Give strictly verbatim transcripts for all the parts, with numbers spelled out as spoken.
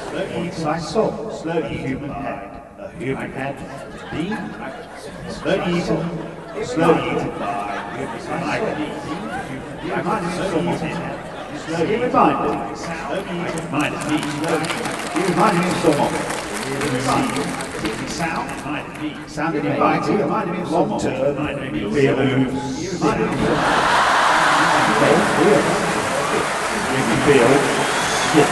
Slowly saw, slowly human head, a human head, B, slowly eaten, slowly eaten by human maggots. Slowly reminded, slowly reminded me, slowly reminded me of someone. Sound, reminded me, sounded inviting, reminded me of long term, reminded me of fear moves, reminded me of make me feel sick.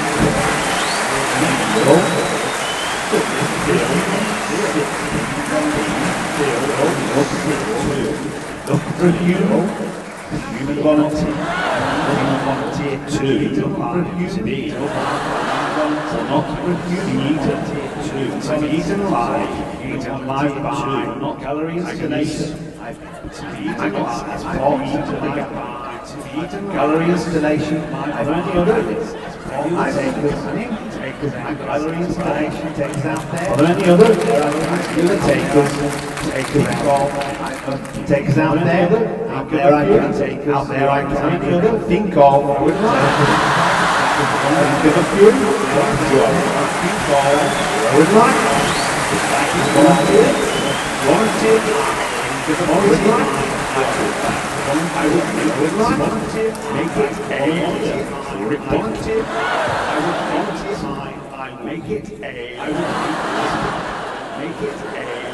Look for human, human volunteer, human volunteer two, to be, not for human eaten two, to be eaten alive, eaten alive by, not gallery installation. To be eaten alive, or eaten alive, to be eaten gallery installation. I've only other. I take us, take us out. Gallery installation takes out there. Are there any other? There are other takers. Take us out. Take us out there. Out there I can take us. Out there I can think of. Would like. Give a few. Think of. Would like. Volunteer. Volunteer. Give a volunteer. I would like. Volunteer. Make it a. Volunteer. I would volunteer. I make it a. I would make it a.